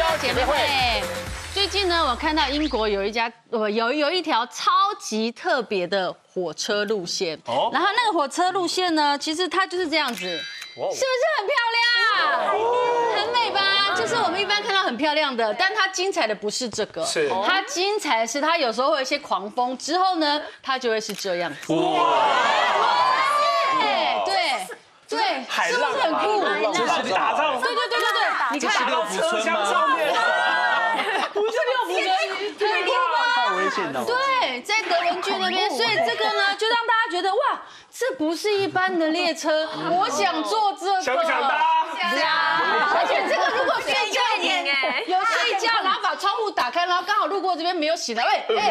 姐妹会。最近呢，我看到英国有一条超级特别的火车路线，然后那个火车路线呢，其实它就是这样子，是不是很漂亮？很美吧？就是我们一般看到很漂亮的，但它精彩的不是这个，它精彩的是它有时候会有一些狂风，之后呢，它就会是这样子。对，是不是很酷？ 就是打仗， 对，你看打到车厢上面， 不是6伏车，太酷吧？ 太危险了。 对，在德文剧那边，所以这个呢，就让大家觉得哇，这不是一般的列车，我想坐这个， 想不想搭？ 而且这个如果睡觉有睡觉，然后把窗户打开，然后刚好路过这边没有醒来，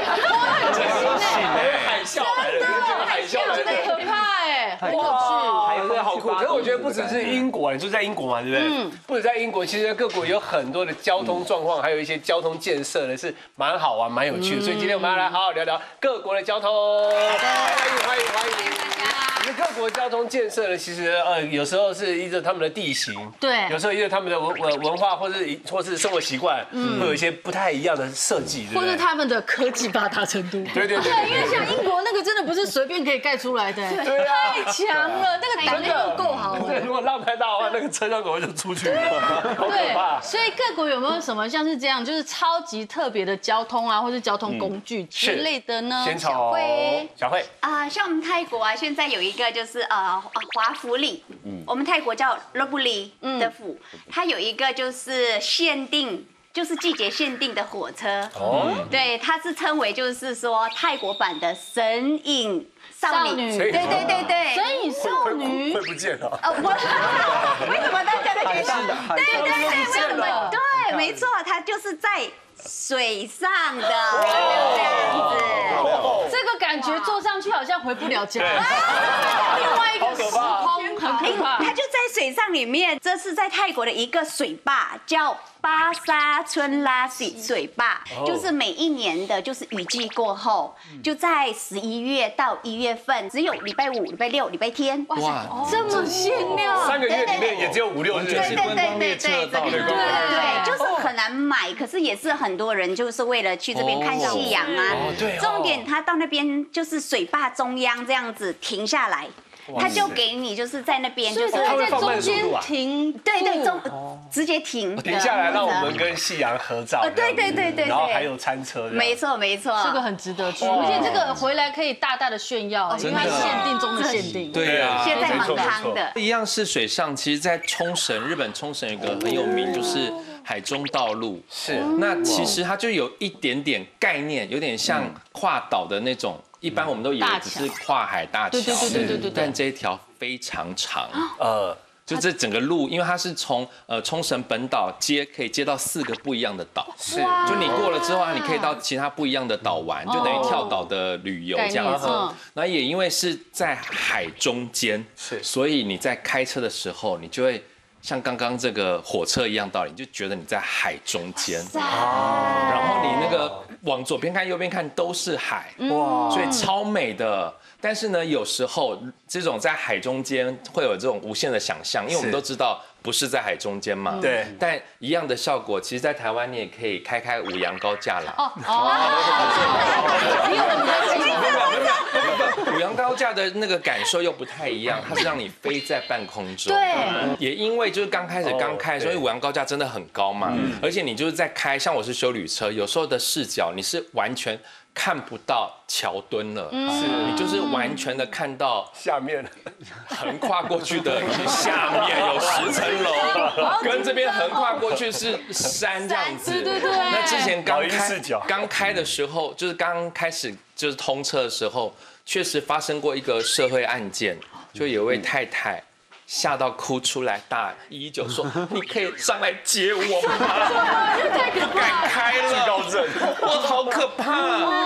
海啸来了，海啸真的可怕很有趣， 真的好酷。可是我觉得不只是英国，你说在英国嘛，对不对？不止在英国，其实各国有很多的交通状况，还有一些交通建设呢，是蛮好玩、蛮有趣的。所以今天我们要来好好聊聊各国的交通。欢迎！我们各国交通建设呢，其实有时候是依着他们的地形， 对， 有时候依着他们的文化或是生活习惯，会有一些不太一样的设计， 或是他们的科技发达程度。 对， 因为像英国那个真的不是随便可以盖出来的，太强了，那个胆量够好。 对，如果浪太大的话，那个车厢可能就出去了，好可怕。 所以各国有没有什么像是这样，就是超级特别的交通啊，或是交通工具之类的呢？ 先从小慧像我们泰国啊，现在有一个就是华府里，我们泰国叫罗布里的府，它有一个就是限定。就是季节限定的火车，对，它是称为就是说泰国版的神隐少女，对， 神隐少女会不见了， 为什么大家都觉得？对，为什么？对，没错，它就是在水上的这样子， 这个感觉坐上去好像回不了家，另外一个时空很可怕。 它就在水上里面，这是在泰国的一个水坝，叫巴沙村拉西水坝，就是每一年的就是雨季过后，就在11月到1月份，只有礼拜5、礼拜6、礼拜天， 哇，这么限量 ，3个月里面也只有5、6日， 对，就是很难买，可是也是很多人就是为了去这边看夕阳啊。重点他到那边就是水坝中央这样子停下来。他就给你就是在那边，就是在中间停， 对，直接停下来，让我们跟夕阳合照。 对， 然后还有餐车， 没错， 这个很值得去，而且这个回来可以大大的炫耀，因为它是限定中的限定。 对啊， 现在蛮夯的。 一样是水上，其实，在冲绳，日本冲绳有个很有名，就是海中道路。是，那其实它就有一点点概念，有点像跨岛的那种。一般我们都以为只是跨海大桥，对，但这一条非常长，就这整个路，因为它是从冲绳本岛可以接到4个不一样的岛，是，就你过了之后，你可以到其他不一样的岛玩，就等于跳岛的旅游这样子。那也因为是在海中间，是，所以你在开车的时候，你就会。像刚刚这个火车一样道理，你就觉得你在海中间，然后你那个往左边看、右边看都是海，哇，所以超美的。但是呢，有时候这种在海中间会有这种无限的想象，因为我们都知道不是在海中间嘛，对。但一样的效果，其实，在台湾你也可以开五羊高架啦。五羊高架的那个感受又不太一样，它是让你飞在半空中。对。也因为就是刚开的时候，因为五羊高架真的很高嘛，而且你就是在开，像我是休旅车，有时候的视角你是完全。看不到桥墩了，你就是完全的看到下面横跨过去的下面有10层楼，跟这边横跨过去是山这样子。对。那之前刚开的时候，就是刚开始就是通车的时候，确实发生过一个社会案件，就有位太太。吓到哭出来，打119说：“你可以上来接我吗？”不敢开了，我好可怕。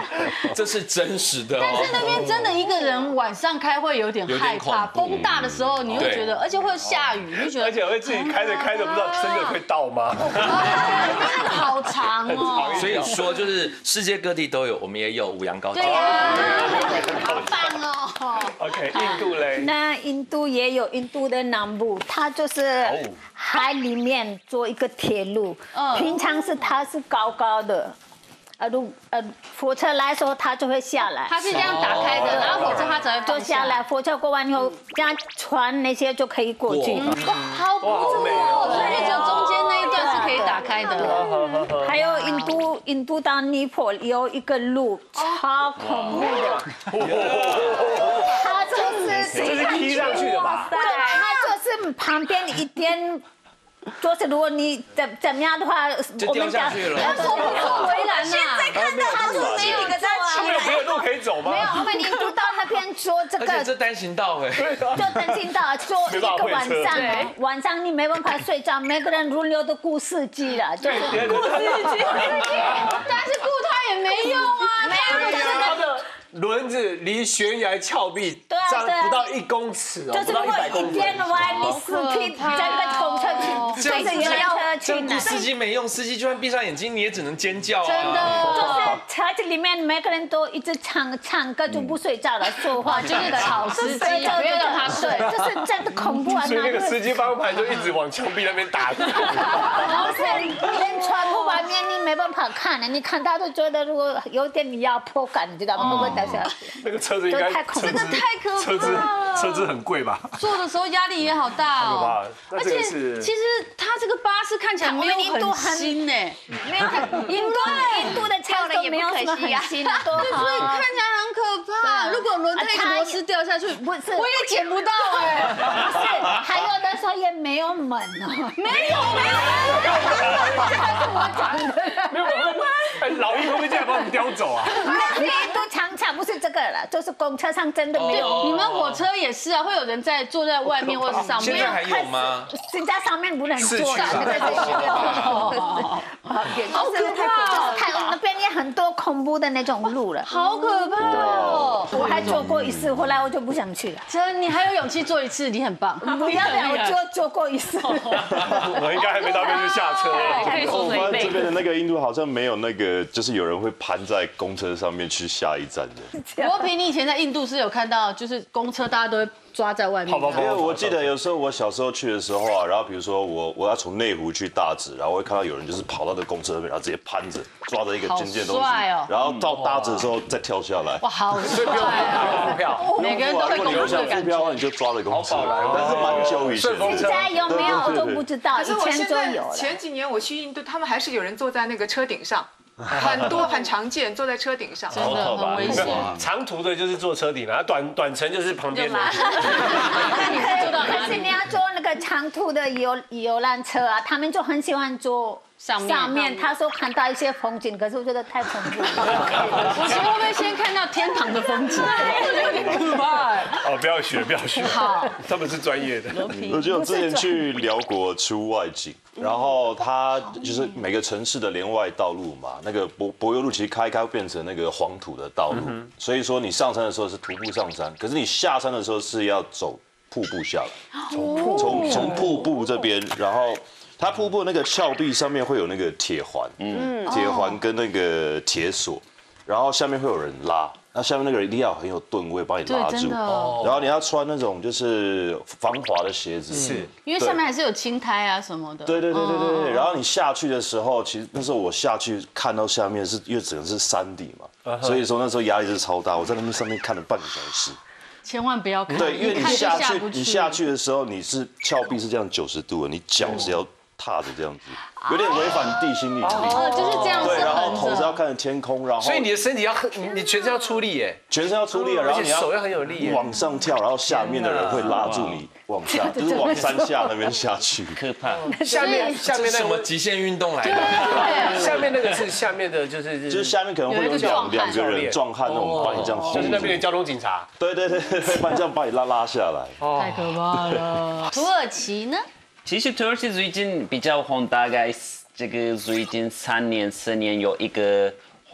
这是真实的但是那边真的一个人晚上开会有点害怕，风大的时候你会觉得，而且会下雨，你就觉得， 而且会自己开着开着不知道真的会到吗？ 那个好长哦。 所以说就是世界各地都有，我们也有五羊高铁。 对呀，好棒哦。 OK， 印度嘞？ 那印度也有，印度的南部，它就是海里面做一个铁路，平常它是高高的。火车来的时候，它就会下来。 它是这样打开的，然后火车它才会就下来。火车过完以后，这样船那些就可以过去。 哇，好酷哦！所以就只有中间那一段是可以打开的。 还有印度到尼泊尔有一个路，超恐怖的。它就是踢上去的吧？ 对，它就是旁边一点。就是如果你怎么样的话， 就掉下去了。 走不出围栏现在看到他是没有一个在他们有别的路可以走吗？ 没有，我们印度到那边做这个， 而且这单行道哎， 就单行道做一个晚上你没办法睡觉，每个人轮流的顾司机了，就是顾司机， 但是顾他也没用啊，没有他的轮子离悬崖峭壁不到1公尺哦， 就是如果一天的话，你死皮整个公车去，就是原车去哪？ 司机没用，司机就算闭上眼睛，你也只能尖叫啊！ 真的， 就是车子里面每个人都一直唱歌就不睡觉了，说话就是吵司机，不要让他睡， 就是真的恐怖啊！ 所以那个司机方向盘就一直往墙壁那边打。 不是，连窗户外面你没办法看的，你看到都觉得如果有点压迫感，你知道吗？会不会掉下来？ 那个车子应该这个太可怕了， 车子很贵吧？ 坐的时候压力也好大哦。而且其实它这个巴士看起来没有很新呢， 没有印度的车都没有什么很新的， 所以看起来很可怕。如果轮胎一个螺丝掉下去， 不是我也捡不到哎。 不是，还有的时候也没有门哦， 没有。 没有门，老鹰会不会这样把我们叼走啊？ 印度常常不是这个了，就是公车上真的没有。 你们火车也是啊，会有人坐在外面或是上面。 现在还有吗？ 现在上面不能坐了， 好可怕！台湾那边也很多恐怖的那种路了， 好可怕哦！ 我还坐过一次，后来我就不想去了。 真，你还有勇气坐一次，你很棒。 不要，我就坐过一次。 我应该还没到那边就下车了。 我发现这边的那个印度好像没有那个，就是有人会攀在公车上面去下一站的。 国平，你以前在印度是有看到，就是公车大家都会抓在外面。 因为我记得有时候我小时候去的时候啊，然后比如说我要从内湖去大直，然后我会看到有人就是跑到那公车那边，然后直接攀着抓着一个尖尖的东西，然后到大直的时候再跳下来。 哇，好帅！ 付票， 每个人都会公车的感觉。 你就抓了公车，但是蛮久以前。 现在有没有我都不知道，以前就有了。 前几年我去印度，他们还是有人坐在那个车顶上。很多很常见，坐在车顶上， 真的很危险。 长途的就是坐车顶了，短程就是旁边的。 可是你要坐那个长途的游览车啊，他们就很喜欢坐上面。他说看到一些风景，可是我觉得太恐怖了。 我会不会先看到天堂的风景？有点可怕。 哦，不要学。好，他们是专业的。 我记得我之前去辽国出外景。然后它就是每个城市的连外道路嘛，那个柏油路其实开变成那个黄土的道路，所以说你上山的时候是徒步上山，可是你下山的时候是要走瀑布下来，从瀑布这边，然后它瀑布那个峭壁上面会有那个铁环，铁环跟那个铁索，然后下面会有人拉。那下面那个人一定要很有吨位，把你拉住。然后你要穿那种就是防滑的鞋子， 是因为下面还是有青苔啊什么的。 对。然后你下去的时候，其实那时候我下去看到下面是因为整个是山底嘛，所以说那时候压力是超大。我在那边上面看了半个小时。 千万不要看。 对，因为你下去的时候，你是峭壁是这样90度的，你脚是要踏着这样子。有点违反地心引力， 就是这样子。 对，然后头是要看着天空，然后所以你的身体你全身要出力耶， 全身要出力啊，然后你要手要很有力， 往上跳，然后下面的人会拉住你往下，就是往山下那边下去， 可怕。 下面那什么极限运动来的？ 对，下面那个是下面的，就是下面可能会有两个人壮汉那种把你这样， 就是那边的交通警察。 对，把你这样把你拉下来， 太可怕了。土耳其呢？ 其实土耳其最近比较红，大概这个最近3年4年有一个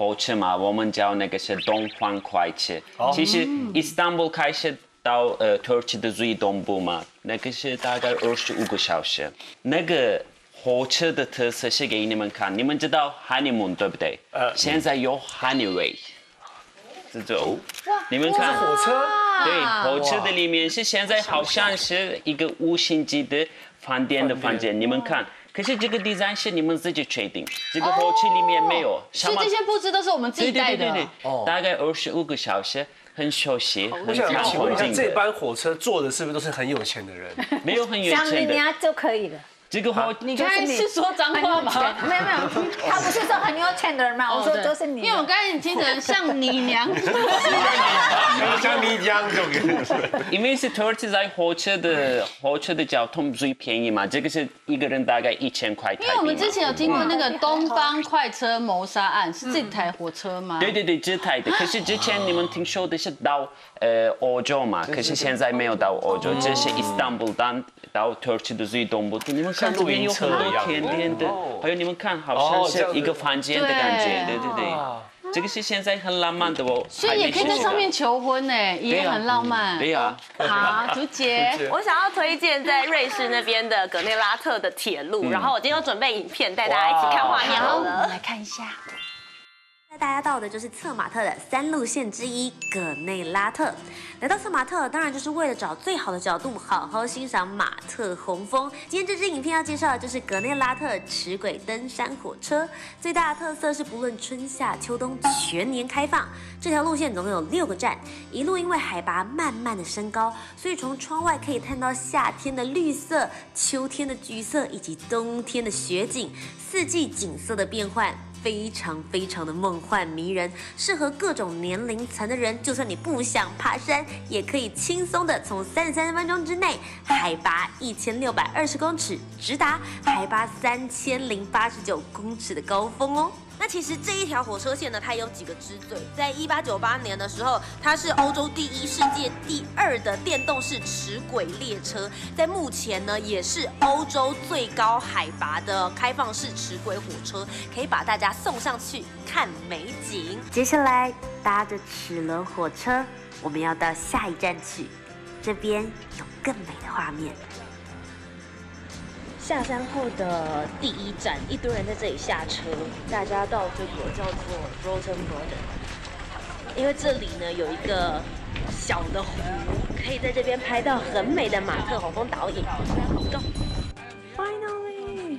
火车嘛，我们叫那个是东方快车。其实伊斯坦布尔开始到土耳其的最东部嘛，那个是大概25个小时。那个火车的特色是给你们看，你们知道 honeymoon 对不对？现在有 honeyway， 这种，你们看火车， 对，火车的里面是现在好像是一个5星级的饭店的房间，你们看。可是这个 design 是你们自己确定，这个火车里面没有。 所以这些布置都是我们自己带的。 对，大概25个小时。很休息， 我想请问一下，这班火车坐的是不是都是很有钱的人？ 没有很有钱的， 像你家就可以了。 这个火， 你刚才是说脏话吗？ 没有，他不是说很有钱的人吗？我说就是你， 因为我刚才听成像你娘， 像你娘就因为是土耳其在火车的交通最便宜嘛，这个是一个人大概1000块台币。 因为我们之前有听过那个东方快车谋杀案，是这台火车吗？ 对，这台的。可是之前你们听说的是到欧洲嘛，可是现在没有到欧洲，这是伊斯坦布尔到土耳其的最东部。你们看这边有很多甜点的，还有你们看好像是一个房间的感觉，对，这个是现在很浪漫的哦。 所以也可以在上面求婚呢，也很浪漫。 对呀。 好，竹姐， 我想要推荐在瑞士那边的格内拉特的铁路，然后我今天有准备影片带大家一起看画面好了， 来看一下。 带大家到的就是策马特的3路线之一葛内拉特。来到策马特，当然就是为了找最好的角度，好好欣赏马特洪峰。今天这支影片要介绍的就是葛内拉特齿轨登山火车。最大的特色是不论春夏秋冬全年开放。这条路线总共有6个站，一路因为海拔慢慢的升高，所以从窗外可以看到夏天的绿色、秋天的橘色以及冬天的雪景，4季景色的变换。非常的梦幻迷人，适合各种年龄层的人。就算你不想爬山，也可以轻松的从33分钟之内，海拔1620公尺，直达海拔3089公尺的高峰哦。那其实这一条火车线呢，它有几个之最。在1898年的时候，它是欧洲第1、世界第2的电动式齿轨列车。在目前呢，也是欧洲最高海拔的开放式齿轨火车，可以把大家送上去看美景。接下来搭着齿轮火车，我们要到下一站去，这边有更美的画面。下山后的第1站，一堆人在这里下车，大家到这个叫做 Rotenburg， 因为这里呢有一个小的湖，可以在这边拍到很美的马特洪峰倒影。Go， Finally，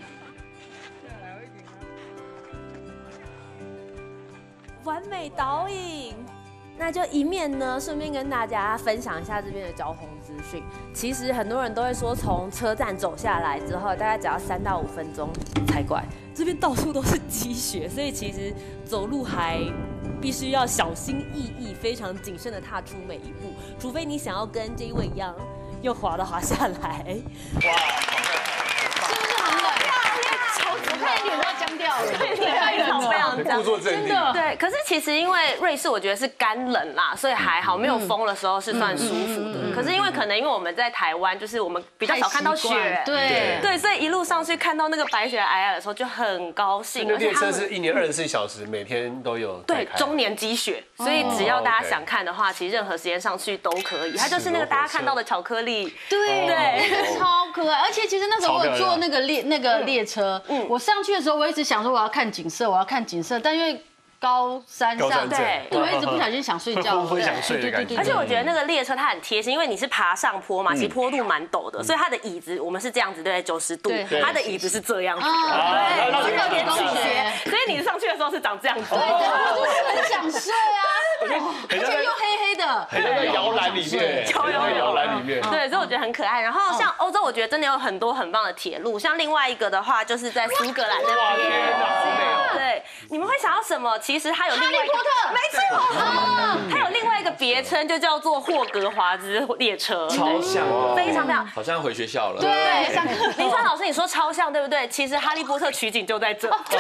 完美倒影。那就一面呢，顺便跟大家分享一下这边的交通资讯。其实很多人都会说，从车站走下来之后，大概只要3到5分钟才怪。这边到处都是积雪，所以其实走路还必须要小心翼翼、非常谨慎的踏出每一步，除非你想要跟这一位一样，又滑下来。 哇，是不是很冷？我看你脸都要僵掉了， 非常故作镇定。 对，可是其实因为瑞士我觉得是干冷啦，所以还好，没有风的时候是算舒服的。可是因为我们在台湾，就是我们比较少看到雪，对，所以一路上去看到那个白雪皑皑的时候就很高兴。 那列车是1年24小时，每天都有。 对，终年积雪，所以只要大家想看的话，其实任何时间上去都可以。它就是那个大家看到的巧克力， 对，超可爱。而且其实那时候我坐那个列车，我上去的时候，我一直想说我要看景色，但因为高山上，对，我一直不小心想睡觉， 会想睡的感觉。 而且我觉得那个列车它很贴心，因为你是爬上坡嘛，其实坡度蛮陡的，所以它的椅子我们是这样子，对，90度，它的椅子是这样子，对，有点倾斜，所以你上去的时候是长这样子， 对，我就是很想睡啊。而且又黑黑的， 很像在摇篮里面，摇篮里面。 对，所以我觉得很可爱。然后像欧洲，我觉得真的有很多很棒的铁路，像另外一个的话，就是在苏格兰那边。对，你们会想要什么？其实它有另外一个，没错，它有另外一个别称，就叫做霍格华兹列车， 超像哦， 非常像， 好像回学校了。 对，林川老师，你说超像，对不对？其实哈利波特取景就在这，对，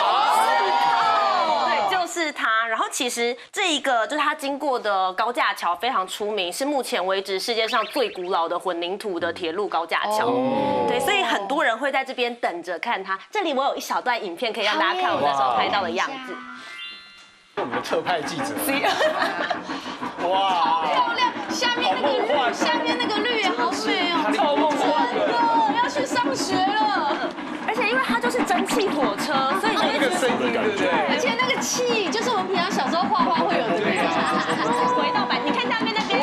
就是它。然后其实这一个就是它经过的高架桥非常出名，是目前为止世界上最古老的混凝土的铁路高架桥。对，所以很多人会在这边等着看它。这里我有一小段影片可以让大家看我那时候拍到的样子。 我们的特派记者。 哇，漂亮！下面那个绿也好美哦， 超梦幻的，要去上学了。 而且因为它就是蒸汽火车，所以那个声音，对不对？ 而且那个气，就是我们平常小时候画画会有的那个。 回到版，你看下面那边。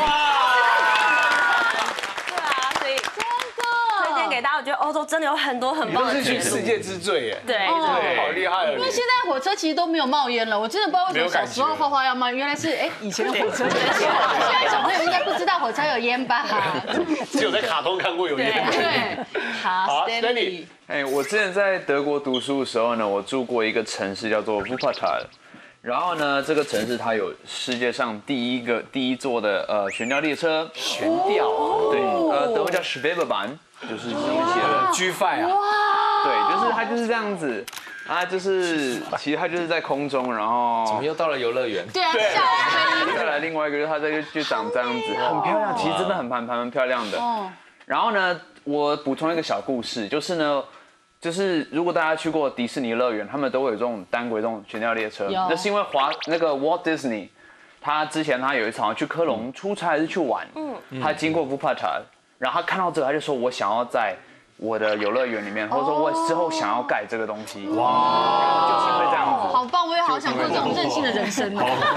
对啊，所以真的推荐给大家。我觉得欧洲真的有很多很棒的你都是去世界之最耶。 对， 好厉害哦！ 因为现在火车其实都没有冒烟了，我真的不知道为什么小时候画画要冒，原来是以前的火车。现在小朋友应该不知道火车有烟吧？ 只有在卡通看过有烟。 对，好 ，Stanley。 我之前在德国读书的时候呢，我住过一个城市叫做 Wuppertal， 然后呢，这个城市它有世界上第一座的悬吊列车。 悬吊？ 对，德文叫 Schwebebahn， 就是上面写的 G5 啊。 对，就是它就是这样子。其实它就是在空中，然后怎么又到了游乐园？ 对啊，下来再来另外一个就是它就长这样子，很漂亮，其实真的蛮漂亮的。然后呢，我补充一个小故事，就是如果大家去过迪士尼乐园，他们都会有这种单轨这种悬吊列车，那是因为那个 Walt Disney， 他之前他有一次好像去科隆出差还是去玩，他经过 Wuppertal， 然后他看到这个他就说我想要在我的游乐园里面，或者说我之后想要盖这个东西，哇，就是会这样子。 好棒，我也好想过这种任性的人生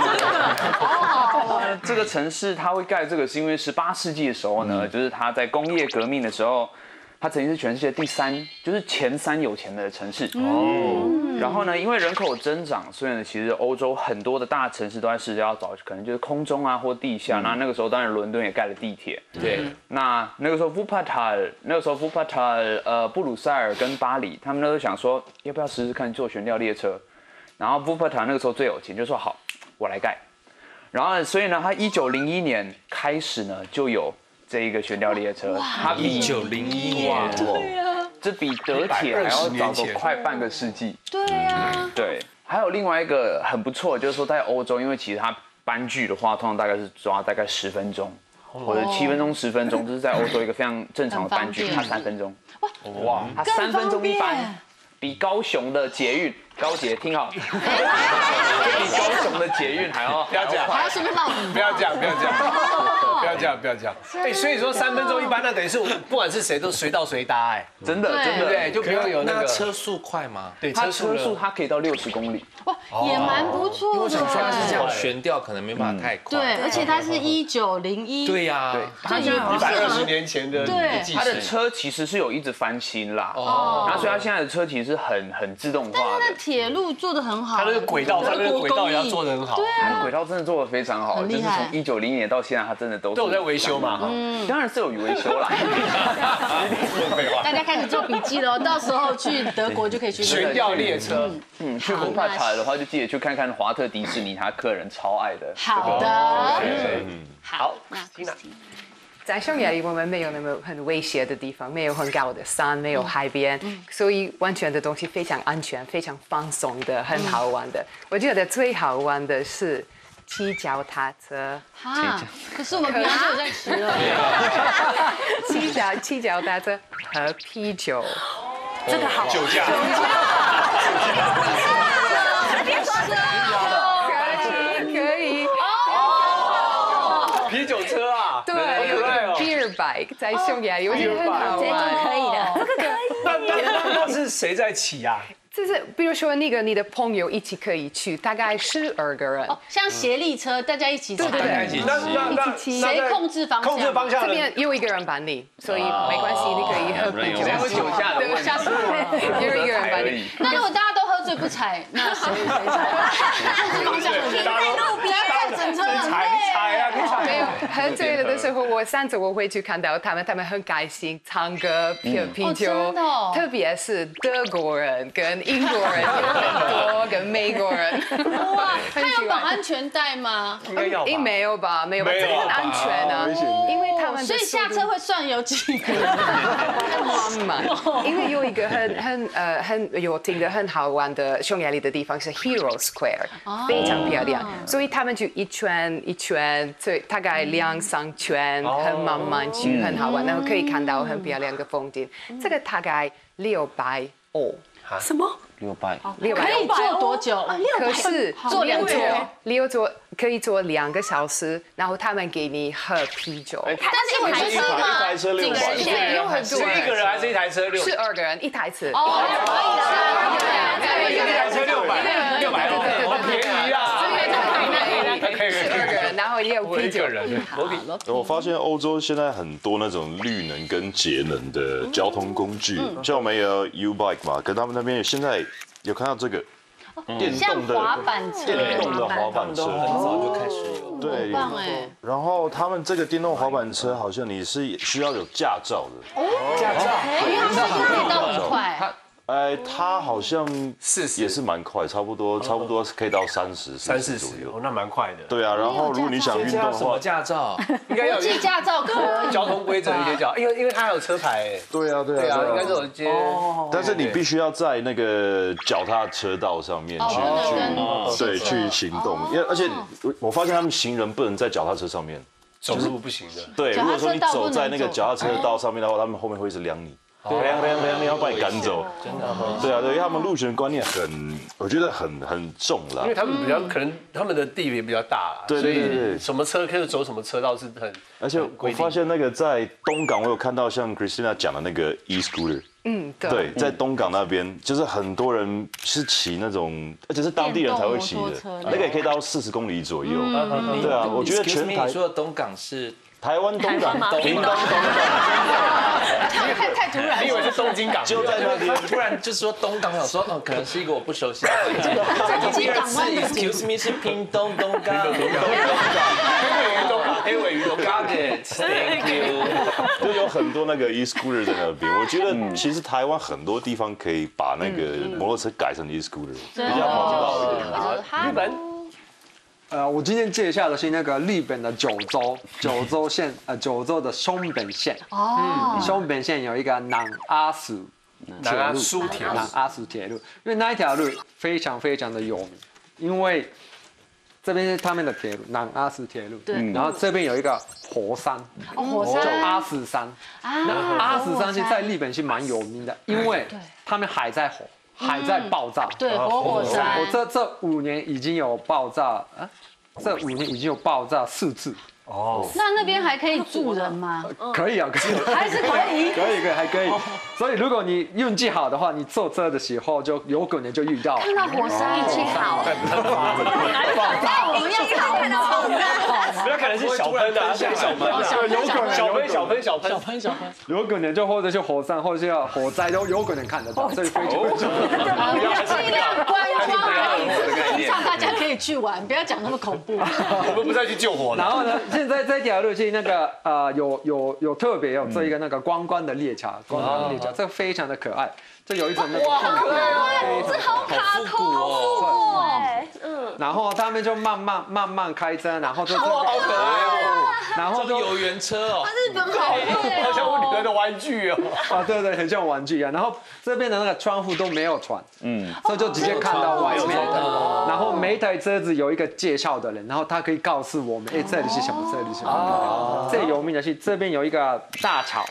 哦。这个城市它会盖这个是因为18世纪的时候呢，就是它在工业革命的时候。它曾经是全世界第3，就是前3有钱的城市。然后呢，因为人口增长，所以呢，其实欧洲很多的大城市都在试着要找，可能就是空中啊或地下。那个时候当然伦敦也盖了地铁。对。那个时候 Wuppertal， 布鲁塞尔跟巴黎，他们那时候想说，要不要试试看坐悬吊列车？然后 Wuppertal 那个时候最有钱，就说好，我来盖。然后所以呢，他1901年开始呢就有。这一个悬吊列车，它比 1901年， 对啊， 这比德铁还要早个快半个世纪。 对啊， 对，还有另外一个很不错，就是说在欧洲，因为其实它搬剧的话，通常大概是抓大概10分钟，或者7分钟、10分钟，这是在欧洲一个非常正常的搬剧，它3分钟。哇，它3分钟一班，比高雄的捷运。高捷听好，比高雄的捷运还要不要讲， 还要顺便闹你， 不要讲，不要讲。所以说3分钟一班，那等于是不管是谁都随到随搭， 真的， 对，就不用有那个车速快吗？ 对，车速它可以到60公里， 哇，也蛮不错的。 我想说它是这样悬吊，可能没办法太快。 对，而且它是1901。 对呀， 它是120年前的技术。 它的车其实是有一直翻新啦，然后所以它现在的车其实是很自动化的。 铁路做的很好， 它那个轨道也要做的很好， 对啊， 轨道真的做的非常好，就是从1901年到现在，它真的都有在维修嘛， 当然是有维修啦。 大家开始做笔记了，到时候去德国就可以去悬吊列车， 去Wuppertal的话就记得去看看华特迪士尼，他客人超爱的。 好的， 好，那 Tina。 在匈牙利，我们没有那么很危险的地方，没有很高的山，没有海边，所以完全的东西非常安全、非常放松的，很好玩的。我觉得最好玩的是骑脚踏车。 可是我们平常就有在骑了。 骑脚踏车喝啤酒， 这个好。 酒驾。 可以。 啤酒车啊。 对。Beer bike 在匈牙利，我觉得很好玩。 可以的，这个可以。 那是谁在骑啊？ 就是比如说你的朋友一起可以去，大概12个人。 像协力车，大家一起骑。 对， 一起骑。 谁控制方向？ 这边有一个人帮你，所以没关系，你可以喝啤酒。 没有酒驾的问题。 有一个人帮你。 那如果大家都喝醉不踩，那谁踩？控制方向。停在路边，整车很累。 没有喝醉了的时候，上次我会去看到他们很开心，唱歌、啤酒，特别是德国人跟英国人有很多，跟美国人。 哇，他有绑安全带吗？ 没有吧，没有吧，这很安全啊，因为他们所以下车会算有几个人， 很慢。因为有一个很有听的很好玩的匈牙利的地方是 Hero Square， 非常漂亮，所以他们就一圈一圈，大概2-3圈，很慢慢去，很好玩，然后可以看到很漂亮的风景。这个大概600欧。 什么 600， 可以坐多久？ 可是坐2座 ，6座可以坐2个小时，然后他们给你喝啤酒。 但是我觉得一台车600， 有很多是1个人还是1台车6？ 是2个人1台车。 哦，可以的， 一台车600，好便宜啊！ 是2个人，然后也有啤酒。 我发现欧洲现在很多那种绿能跟节能的交通工具，像我们有 U-Bike 嘛，跟他们那边现在有看到这个电动的滑板车， 电动的滑板车， 很早就开始有。 对， 棒哎。 然后他们这个电动滑板车好像你是需要有驾照的， 驾照， 因为它可以到很快。 它好像也是蛮快，差不多可以到30、40左右， 那蛮快的。 对啊，然后如果你想运动的话， 什么驾照？ 应该要有驾照可以， 交通规则一些叫，因为它还有车牌哎。 对啊， 应该是有接。 但是你必须要在那个脚踏车道上面去行动，而且我发现他们行人不能在脚踏车上面， 走路不行的。 对，如果说你走在那个脚踏车道上面的话，他们后面会一直量你。量，要把你赶走，真的。对啊，对，因为他们路权观念我觉得很重啦。 因为他们可能他们的地也比较大， 对， 什么车可以走什么车道是很。 而且我发现那个在东港，我有看到像 Christina 讲的那个 e-scooter， 对，在东港那边就是很多人是骑那种，而且是当地人才会骑的，那个也可以到40公里左右。对啊，我觉得全台。 你说的东港是？ 台湾东港，屏东东港， 太突然， 你以为是东京港？ 就在那边， 突然就是说东港，想说可能是一个我不熟悉的环境。第二次 ，excuse me 是屏东东港， 黑尾鱼东港 ，got it，thank you。 就有很多那个 e-scooter 在那边，我觉得其实台湾很多地方可以把那个摩托车改成 e-scooter， 比较环保一点。 日本。 我今天介绍的是那个日本的九州的松本县。松本县有一个南阿苏铁路，因为那一条路非常非常的有名，因为这边是他们的铁路，南阿苏铁路。对。然后这边有一个火山，叫阿斯山。那阿斯山是在日本是蛮有名的，因为他们还在爆炸。 对，火山。 我这5年已经有爆炸这5年已经有爆炸4次。 那边还可以住人吗？ 可以啊，可以， 还是可以， 还可以。所以如果你运气好的话，你坐车的时候就有可能就遇到。 看到火山，运气好。 我们要看到火山， 不要可能是小喷的，小喷， 有可能就或者是火山，或者是火灾都有可能看得到，所以非常尽量观光而已，提倡大家可以去玩，不要讲那么恐怖。 我们不是要去救火的。 然后呢，现在这条路是那个有特别有做一个那个观光的列车，这个非常的可爱，这有一种那个好可爱，这好卡通哦。 然后他们就慢慢开车，然后就好可爱哦， 然后就游园车哦， 日本好贵， 好像我女儿的玩具哦。 对，很像玩具一样。然后这边的那个窗户都没有窗，所以就直接看到外面。然后每一台车子有一个介绍的人，然后他可以告诉我们，这里是什么，这里是什么。最有名的是这边有一个大桥。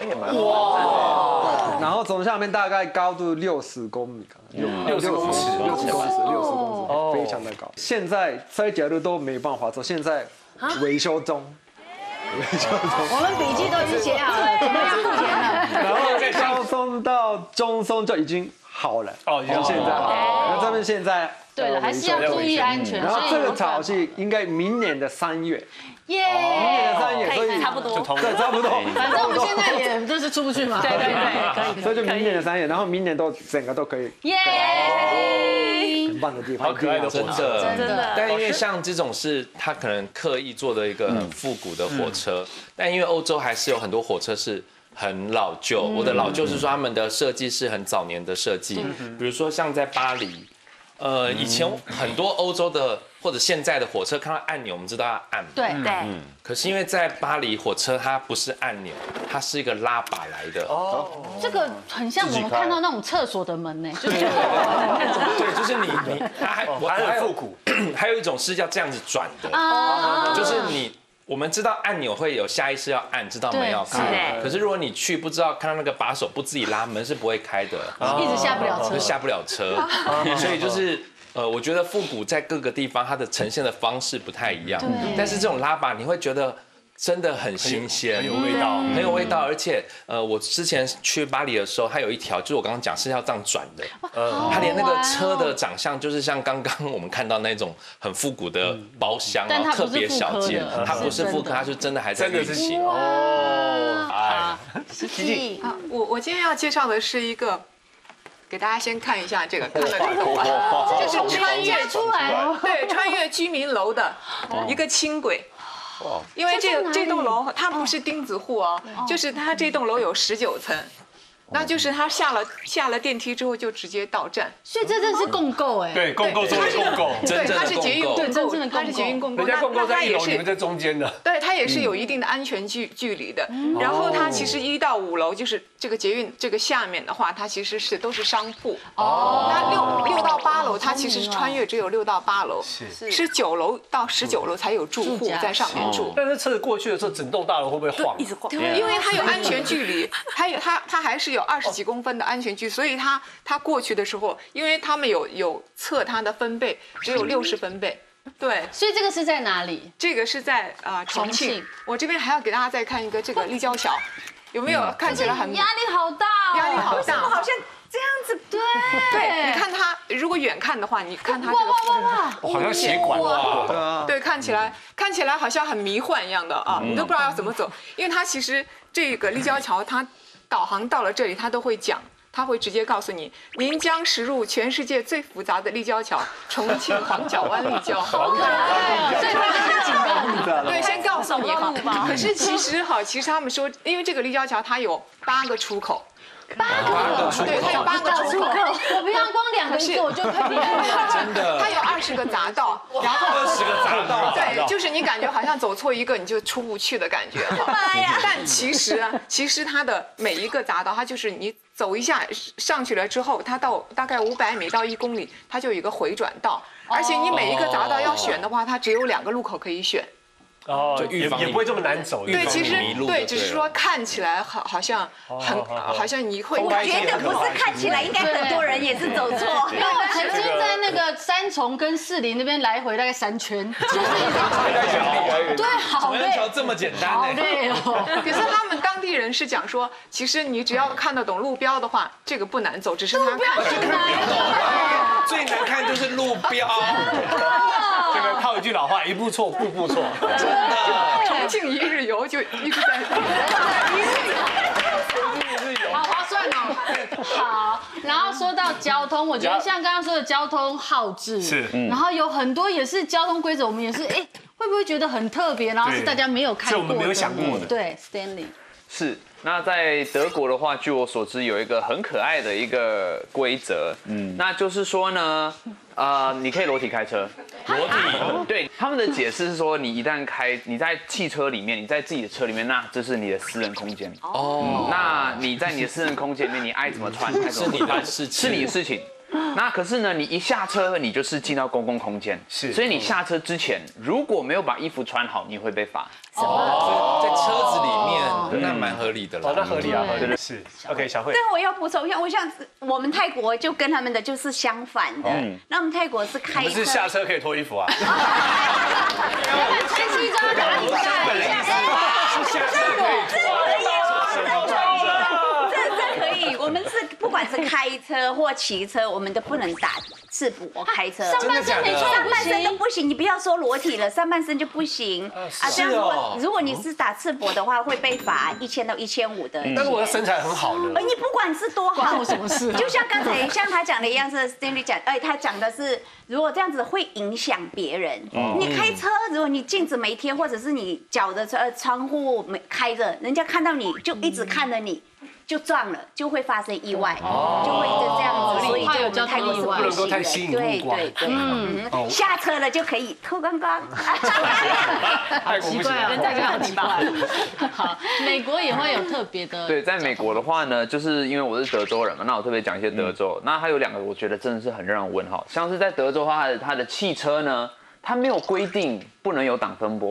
哇！然后从下面大概高度60公米，60公尺，非常的高。现在这条路都没办法走，现在维修中。 我们笔记都已经写好了，准备要付钱了。 然后高松到中松就已经好了，现在好。那这边现在对了，还是要注意安全。 然后这个草是应该明年的3月。 耶， 明年的3月，所以差不多， 对，差不多。 反正我们现在也就是出不去嘛。对，可以。 所以就明年的3月，然后明年整个都可以。 耶， 很棒的地方， 好可爱的， 真的。但因为像这种是他可能刻意做的一个很复古的火车，但因为欧洲还是有很多火车是很老旧。我的老旧是说他们的设计是很早年的设计，比如说像在巴黎。以前很多欧洲的或者现在的火车看到按钮，我们知道要按。 对。 可是因为在巴黎火车它不是按钮，它是一个拉把来的。 这个很像我们看到那种厕所的门呢，就是。 对，就是你，它还很复古。还有一种是要这样子转的，就是你我们知道按钮会有下意识要按，知道门要开。可是如果你去不知道看到那个把手不自己拉，门是不会开的， 一直下不了车， 就下不了车。所以就是我觉得复古在各个地方它的呈现的方式不太一样，但是这种拉把你会觉得真的很新鲜， 很有味道， 很有味道。而且我之前去巴黎的时候，它有一条就是我刚刚讲是要这样转的，它连那个车的长相就是像刚刚我们看到那种很复古的包厢，然后特别小件，它不是复刻，它是真的还在运行。 哦， 实际我今天要介绍的是一个。给大家先看一下这个，看到这个，这是穿越出来，对，穿越居民楼的一个轻轨。因为这栋楼它不是钉子户哦，就是它这栋楼有19层。那就是他下了电梯之后就直接到站， 所以这真是共构哎。 对，共构中的共构， 对，它是捷运共构，它是捷运共构。 人家共构在1楼，你们在中间的。 对，它也是有一定的安全距离的。然后它其实1到5楼就是这个捷运这个下面的话，它其实都是商铺。哦。那6到8楼，它其实是穿越只有6到8楼，是9楼到19楼才有住户在上面住。 但是车子过去的时候，整栋大楼会不会晃？ 一直晃。因为它有安全距离，它还是有20几公分的安全距，所以它过去的时候，因为他们有测它的分贝，只有60分贝。对， 所以这个是在哪里？ 这个是在重庆。我这边还要给大家再看一个这个立交桥，有没有看起来很压力好大？ 压力好大， 好像这样子。 对，你看它如果远看的话，你看它这个好像血管对，看起来好像很迷幻一样的啊，你都不知道要怎么走，因为它其实这个立交桥它导航到了这里，它都会讲。他会直接告诉你，您将驶入全世界最复杂的立交桥——重庆黄角湾立交。 好可爱，所以他先警告你，对，先告诉你哈。可是其实他们说，因为这个立交桥它有8个出口。 8个出口， 对，它有8个出口。 我不要光2个一个，我就快进去了。 真的， 它有20个匝道，然后 20个匝道， 对，就是你感觉好像走错一个你就出不去的感觉哈。但其实它的每一个匝道，它就是你走一下上去了之后，它到大概500米到1公里，它就有一个回转道，而且你每一个匝道要选的话，它只有2个路口可以选。 哦，也不会这么难走。 对，其实对，只是说看起来好像你会。 我觉得不是看起来，应该很多人也是走错。 因为我曾经在那个3重跟士林那边来回大概3圈，就是对，好累。 桥这么简单， 好累哦。 可是他们当地人是讲说，其实你只要看得懂路标的话，这个不难走，只是他看起来最难看就是路标。 这个套一句老话，一步错，步步错。 真的，重庆一日游就一直在。 好划算哦。好，然后说到交通，我觉得像刚刚说的交通号志， 是， 然后有很多也是交通规则，我们也是会不会觉得很特别，然后是大家没有看过的， 是我们没有想过的。 对 ，Stanley。 是，那在德国的话，据我所知有一个很可爱的一个规则，那就是说呢，你可以裸体开车，裸体，对，他们的解释是说，你一旦你在汽车里面，你在自己的车里面，那这是你的私人空间，那你在你的私人空间里面，你爱怎么穿，爱怎么穿，是你的事情。那可是呢，你一下车，你就是进到公共空间，所以你下车之前如果没有把衣服穿好，你会被罚。 在车子里面，那蛮合理的了。 那合理啊，合理是。OK， 小慧。 对，我要补充一下，我们泰国就跟他们的就是相反的。那我们泰国是开车， 不是下车可以脱衣服啊？ 穿西装打领带， 是下车可以脱。 这可以，我们是不管是开车或骑车，我们都不能打赤膊开车。 上半身都不行，你不要说裸体了，上半身就不行啊。这样如果你是打赤膊的话，会被罚1000到1500的。 但是我的身材很好的。 你不管是多好， 关我什么事？ 就像刚才像他讲的一样，是 Stanley 讲，他讲的是，如果这样子会影响别人。你开车，如果你镜子没贴，或者是你脚的窗户没开着，人家看到你就一直看着你。就撞了，就会发生意外，就会这样子，所以就我们泰国是不能够太吸引目光。 对，下车了就可以脱光光。 好奇怪啊，人家好奇怪。好，美国也会有特别的。 对，在美国的话呢，就是因为我是德州人嘛，那我特别讲一些德州。那还有2个，我觉得真的是很让人问号，像是在德州的话，它的汽车呢，它没有规定不能有挡风玻璃。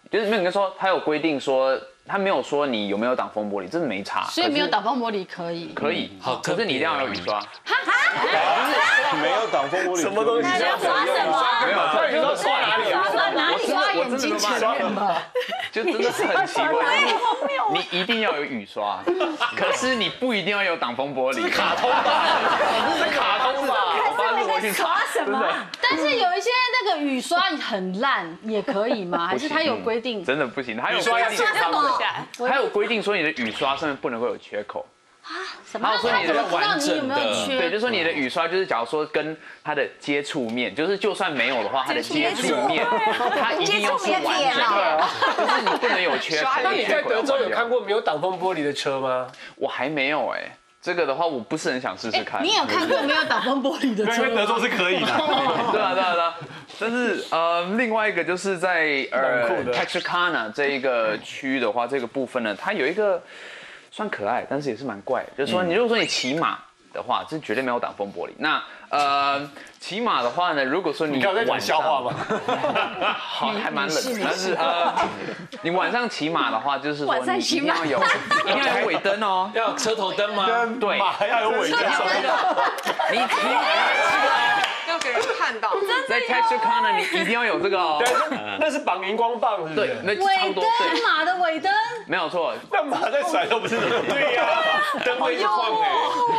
就是没有说他有规定说。他没有说你有没有挡风玻璃，这是没差。 所以没有挡风玻璃可以。 可以，好，可是你一定要有雨刷。 没有挡风玻璃， 什么东西？ 你要刷什么？ 没有， 那你说刷哪里？ 刷哪里？刷眼睛前面吗？ 就真的是很奇怪。你一定要有雨刷，可是你不一定要有挡风玻璃。 是卡通吧？是卡通吧？ 我在刷什么？ 但是有一些那个雨刷很烂，也可以吗？还是它有规定？ 真的不行，还有规定什么？ 还有规定说你的雨刷上面不能够有缺口。 什么？ 说你的完整的， 对，就是说你的雨刷，就是假如说跟它的接触面，就是就算没有的话，它的接触面，它一定要是完整的，就是你不能有缺口。 那你在德州有看过没有挡风玻璃的车吗？ 我还没有哎。这个的话，我不是很想试试看。 你有看过没有挡风玻璃的车？ 因为德州是可以的。 对啊。但是另外一个就是在Texarkana 这一个区的话，这个部分呢，它有一个算可爱，但是也是蛮怪的，就是说你如果说你骑马的话，这绝对没有挡风玻璃。那骑马的话呢，如果说你刚才在讲笑话吗？ 好，还蛮冷的。但是你晚上骑马的话，就是说你一定要有尾灯哦， 要有车头灯吗？ 对， 马要有尾灯。 你要给人看到。 在 Texarkana 你一定要有这个哦。 那是绑荧光棒，是不是？ 对，那尾灯，马的尾灯。 没有错。 那马在甩都不是。对呀， 灯会一直晃哎。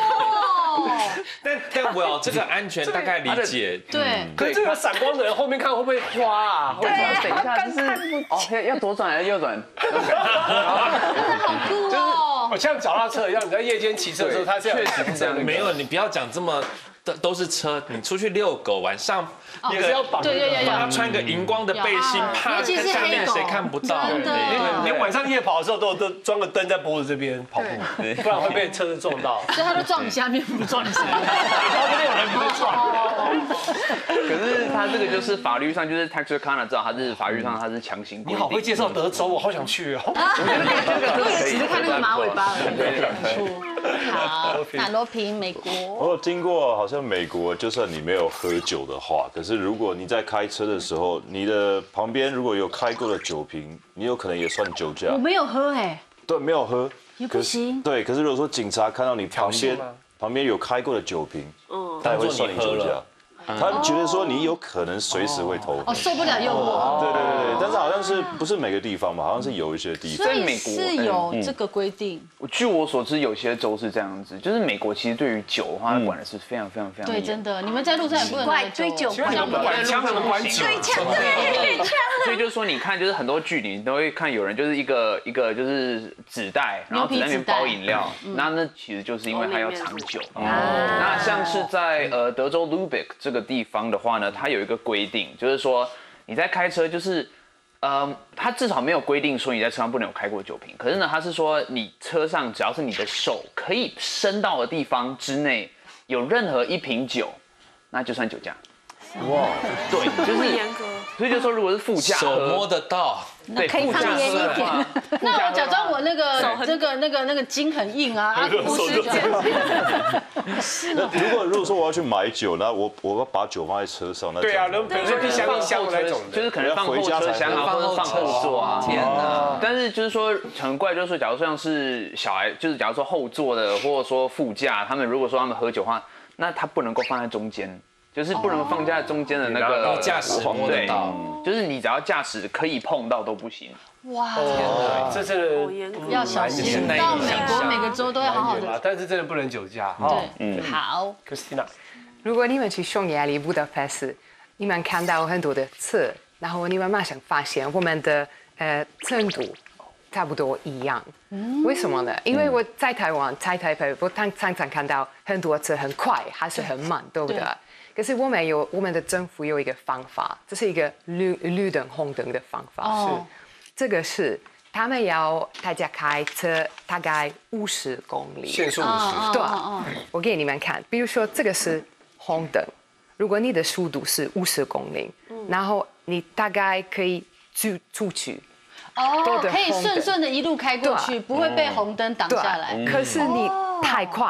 但我这个安全大概理解。 对。 可是这个闪光的人后面看会不会花啊？ 对，等一下就是要左转还是右转？ 真的好酷哦！ 像脚踏车一样，你在夜间骑车的时候，它是确实是这样。 没有，你不要讲这么。都是车，你出去遛狗，晚上也是要绑， 帮他穿个荧光的背心，怕下面谁看不到。 你晚上夜跑的时候都装个灯在脖子这边跑步，不然会被车子撞到。 所以他就撞你下面，不撞你上面。 然后这边有人不会撞。 可是他这个就是法律上，就是 Texarkana 知道他是法律上他是强行规定。 你好会介绍德州，我好想去哦。 我也只是看那个马尾巴而已。好，那罗平，美国。 我有听过，好像美国就算你没有喝酒的话，可是如果你在开车的时候，你的旁边如果有开过的酒瓶，你有可能也算酒驾。 我没有喝哎。 对，没有喝也不行。 对，可是如果说警察看到你旁边有开过的酒瓶，他也会算你酒驾。他觉得说你有可能随时会偷， 受不了诱惑。 对，但是好像是不是每个地方嘛，好像是有一些地方。 在美国是有这个规定。 据我所知，有些州是这样子，就是美国其实对于酒的话，它管的是非常非常非常对，真的，你们在路上也不能追酒， 管枪怎么管酒？ 对枪，对枪。 所以就是说，你看，就是很多剧里你都会看有人就是一个就是纸袋，然后纸袋里面包饮料，那其实就是因为他要藏酒。那像是在德州 Lubbock 这个地方的话呢，它有一个规定，就是说你在开车，就是它至少没有规定说你在车上不能有开过酒瓶，可是呢，它是说你车上只要是你的手可以伸到的地方之内有任何一瓶酒，那就算酒驾。哇，对，就是严格。所以就说，如果是副驾， 手摸得到， 对，可以放严一点。那我假装我那个筋很硬啊，不是这样。 如果说我要去买酒，那我要把酒放在车上，那对啊，比如说一箱那种， 就是可能放后车厢啊，或者放后座啊。天哪！但是就是说很怪，就是说，假如说像是小孩，就是假如说后座的，或者说副驾，他们如果说他们喝酒的话，那他不能够放在中间。就是不能放在中间的那个驾驶摸得到， 就是你只要驾驶可以碰到都不行。 哇， 这真的要小心。到美国每个州都要好好的， 但是真的不能酒驾。 对，好 ，Christina， 如果你们去匈牙利布达佩斯，你们看到很多的车，然后你们马上发现我们的程度差不多一样。为什么呢？因为我在台湾，在台北，我常常看到很多车很快还是很慢，对不对？可是我们的政府有一个方法，这是一个绿灯红灯的方法。这个是他们要大家开车大概50公里， 限速50。 对，我给你们看，比如说这个是红灯，如果你的速度是50公里，然后你大概可以出去。 可以顺的一路开过去，不会被红灯挡下来。 可是你太快。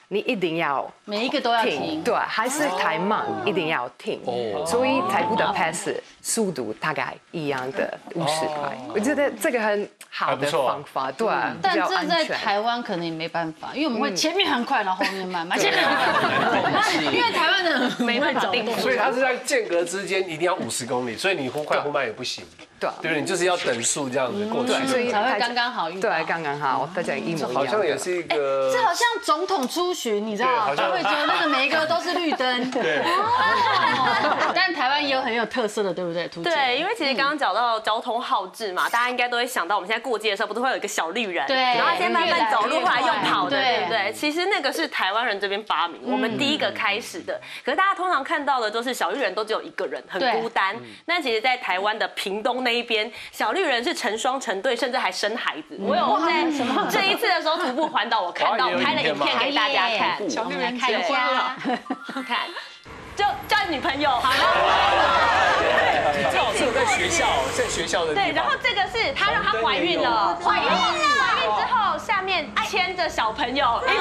你一定要每一个都要停， 对，还是太慢，一定要停。所以在布达佩斯速度大概一样的50块，我觉得这个很好的方法，对。 但这在台湾可能也没办法，因为我们会前面很快，然后后面慢慢，前面很快，因为台湾人没办法定， 所以它是在间隔之间一定要50公里，所以你忽快忽慢也不行。对，对不对？你就是要等速这样子过去， 所以才会刚刚好遇到。 对，刚刚好，大家一模一样。 好像也是一个， 这好像总统出巡，你知道，就会觉得那个每一个都是绿灯。对。但台湾也有很有特色的，对不对？ 对，因为其实刚刚讲到交通号志嘛，大家应该都会想到，我们现在过街的时候，不是会有一个小绿人， 对， 然后先慢慢走路，后来用跑的，对不对？其实那个是台湾人这边发明，我们第一个开始的。可是大家通常看到的都是小绿人都只有一个人，很孤单。那其实，在台湾的屏东那一边，小绿人是成双成对，甚至还生孩子。我有在这一次的时候徒步环岛，我看到拍了影片给大家看， 小绿人看一下，看，就交女朋友。好最好是有在学校的地方。 对，然后这个是她让她怀孕了，怀孕之后下面牵着小朋友一起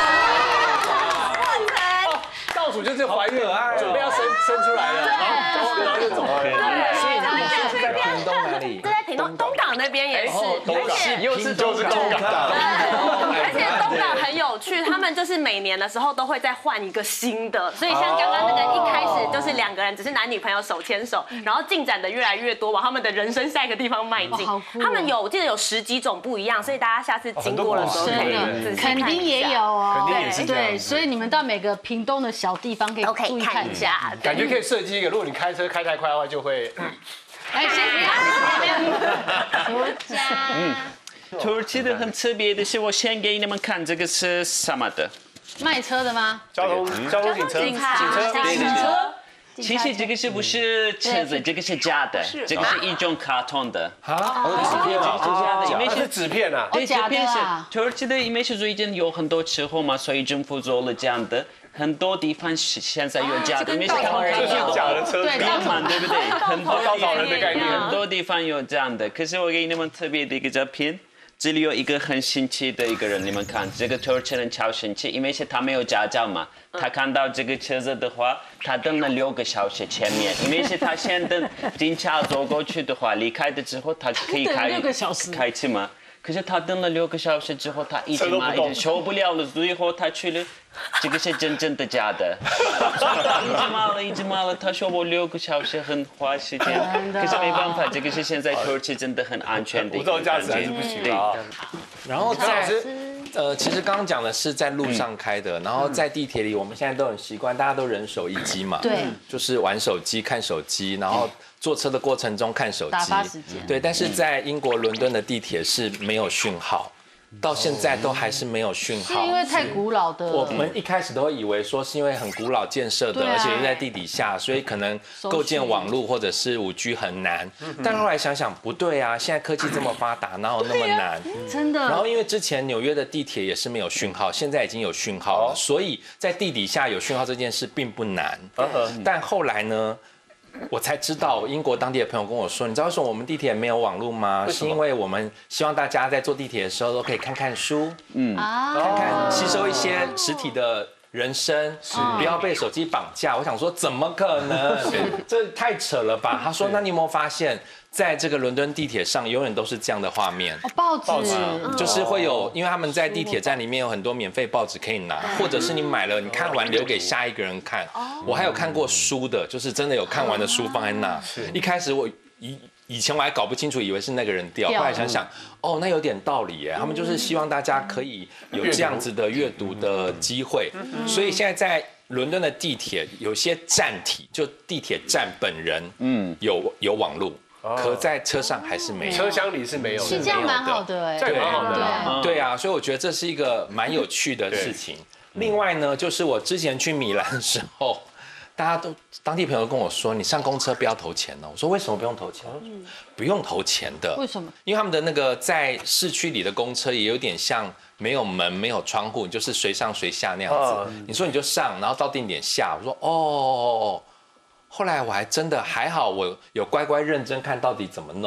过程。 倒数就是怀孕，准备要生出来了，然后就走了。 所以在屏东哪里？ 在屏东东港那边也是， 又是东港。 而且东港很有趣，他们就是每年的时候都会再换一个新的，所以像刚刚那个一开始就是2个人只是男女朋友手牵手，然后进展的越来越多，往他们的人生下一个地方迈进。他们我记得有10几种不一样，所以大家下次经过的时候可以仔细看一下。 肯定也有哦， 肯定也是对，所以你们到每个屏东的小地方可以注意看一下， 感觉可以设计一个，如果你开车开太快的话，就会。 哎，先不要，出家。 土耳其的很特别的是，我先给你们看这个是什么的？ 卖车的吗？ 交通警车。 其实这个是不是车子？这个是假的，这个是一种卡通的。 纸片啊， 因为是纸片啊。 对，纸片是土耳其的，因为是最近有很多车祸嘛，所以政府做了这样的。很多地方现在有假的，因为是他们这是假的车子， 对不对？很多稻草人的概念， 很多地方有这样的。可是我给你们特别的一个照片，这里有一个很新奇的一个人，你们看，这个土耳其人超神奇，因为是他没有驾照嘛，他看到这个车子的话，他等了6个小时前面，因为是他先等警察走过去的话，离开的之后他可以开车嘛。可是他等了6个小时之后，他一直受不了了，最后他去了，这个是真正的假的，一直骂了，他说我6个小时很花时间，可是没办法，这个是现在土耳其真的很安全的一个感觉， 对。 然后其实刚刚讲的是在路上开的，然后在地铁里，我们现在都很习惯，大家都人手一机嘛， 对， 就是玩手机、看手机，然后坐车的过程中看手机， 打发时间。 对，但是在英国伦敦的地铁是没有讯号。到现在都还是没有讯号， 是因为太古老的。 我们一开始都会以为说是因为很古老建设的，而且又在地底下，所以可能构建网络或者是5G 很难。但后来想想不对啊，现在科技这么发达，哪有那么难？ 真的。 然后因为之前纽约的地铁也是没有讯号，现在已经有讯号了，所以在地底下有讯号这件事并不难。但后来呢？我才知道，英国当地的朋友跟我说，你知道为什么我们地铁没有网络吗？是因为我们希望大家在坐地铁的时候都可以看看书，看看吸收一些实体的人生，不要被手机绑架。我想说，怎么可能？这太扯了吧？他说，那你有没有发现？在这个伦敦地铁上，永远都是这样的画面。 报纸就是会有，因为他们在地铁站里面有很多免费报纸可以拿，或者是你买了，你看完留给下一个人看。我还有看过书的，就是真的有看完的书放在那。一开始我以前我还搞不清楚，以为是那个人掉，后来想想，哦，那有点道理耶。他们就是希望大家可以有这样子的阅读的机会，所以现在在伦敦的地铁有些站体，就地铁站本人，有网路。可在车上还是没有， 车厢里是没有的， 是这样蛮好的哎， 这样蛮好的， 对啊，所以我觉得这是一个蛮有趣的事情。另外呢，就是我之前去米兰的时候，大家都当地朋友跟我说，你上公车不要投钱哦。我说为什么不用投钱？不用投钱的， 为什么？ 因为他们的那个在市区里的公车也有点像没有门、没有窗户，就是随上随下那样子。你说你就上，然后到定点下。我说哦。后来我还真的还好，我有乖乖认真看到底怎么弄。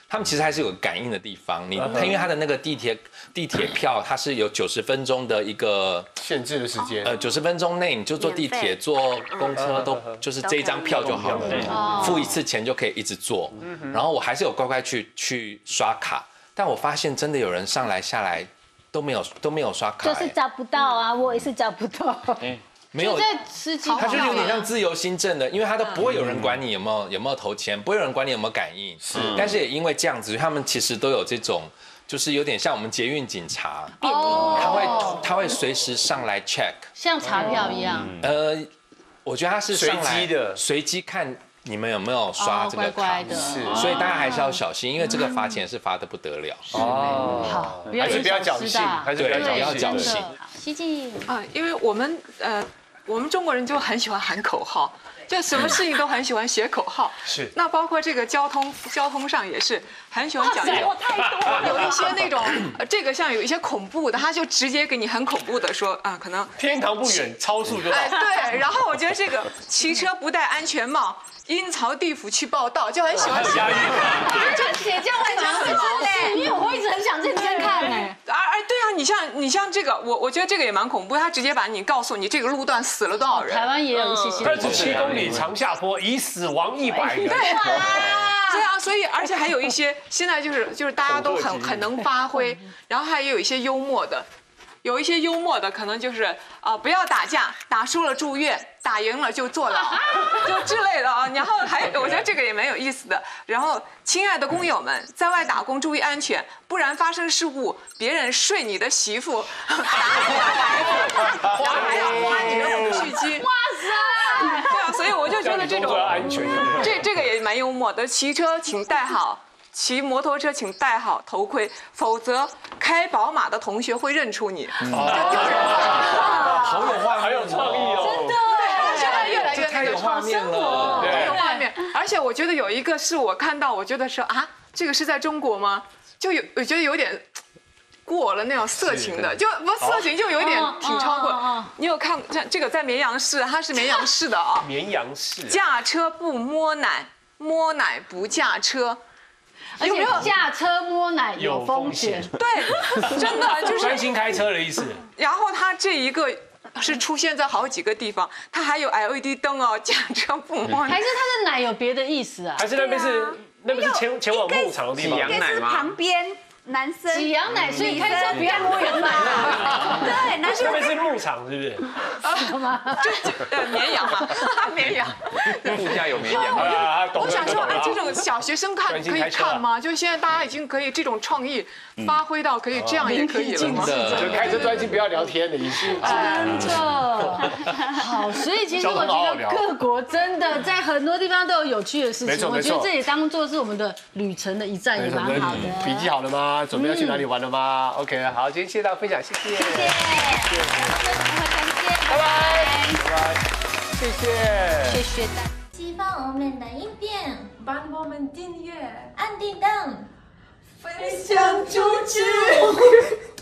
他们其实还是有感应的地方。因为它的那个地铁票，它是有90分钟的一个限制的时间。 90分钟内你就坐地铁、坐公车都就是这一张票就好了，付1次钱就可以一直坐。然后我还是有乖乖去刷卡，但我发现真的有人上来下来都没有刷卡， 就是找不到啊，我也是找不到。 没有， 在司机， 它就是有点像自由新政的，因为它都不会有人管你有没有投钱，不会有人管你有没有感应。是，但是也因为这样子，他们其实都有这种，就是有点像我们捷运警察，他会随时上来 check， 像查票一样。 我觉得他是上来随机看你们有没有刷这个卡，所以大家还是要小心，因为这个罚钱是罚得不得了。 好， 还是不要侥幸，还是不要侥幸。 希静因为我们中国人就很喜欢喊口号，就什么事情都很喜欢写口号。是。那包括这个交通上也是很喜欢讲太多，有一些那种这个像有一些恐怖的，他就直接给你很恐怖的说可能天堂不远，超速就到。 对。然后我觉得这个骑车不戴安全帽，阴曹地府去报道，就很喜欢写。 就写这样很强势嘞，因为我会一直很想认真看哎。 对啊，你像这个，我觉得这个也蛮恐怖，他直接把你告诉你这个路段死了多少人。 台湾也有一些 27公里长下坡，已死亡100人。 对啊，所以而且还有一些现在就是大家都很能发挥，然后还有一些幽默的。有一些幽默的可能就是不要打架，打输了住院，打赢了就坐牢，就之类的啊。然后我觉得这个也蛮有意思的。然后，亲爱的工友们，在外打工注意安全，不然发生事故，别人睡你的媳妇，打你的孩子，然后还要花你的抚恤金。哇塞！对啊，所以我就觉得这种这个也蛮幽默的。骑车请戴好。骑摩托车请戴好头盔，否则开宝马的同学会认出你。 好有画面， 好有创意哦！ 真的，对，现在越来越太有画面了， 太有画面。而且我觉得有一个是我看到，我觉得是这个是在中国吗？我觉得有点过了那种色情的，就不色情就有一点挺超过。你有看这个在绵阳市，它是绵阳市的啊。 绵阳市。 驾车不摸奶，摸奶不驾车。 而且驾车摸奶有风险， 对，真的就是专心开车的意思。 然后它这一个是出现在好几个地方，它还有 LED 灯哦，驾车不摸奶。 还是它的奶有别的意思啊？ 还是那边是前往牧场的地方？ 应该是旁边。男生挤羊奶，所以开车不要摸羊奶。 对，男生那边是牧场，是不是？ 什么？ 绵阳嘛，绵阳。 副驾有绵阳。 我想说，这种小学生可以看吗？就现在大家已经可以这种创意发挥到可以这样也可以了吗？ 就开车专心不要聊天的意思。 真的。好，所以其实我觉得各国真的在很多地方都有有趣的事情。我觉得这也当做是我们的旅程的一站，也蛮好的。 笔记好了吗？准备要去哪里玩了吗 ？OK， 好，今天谢谢大家分享，谢谢， 谢谢， 拜拜，谢谢， 谢谢大家。喜欢我们的影片， 帮我们订阅， 按订阅， 分享出去。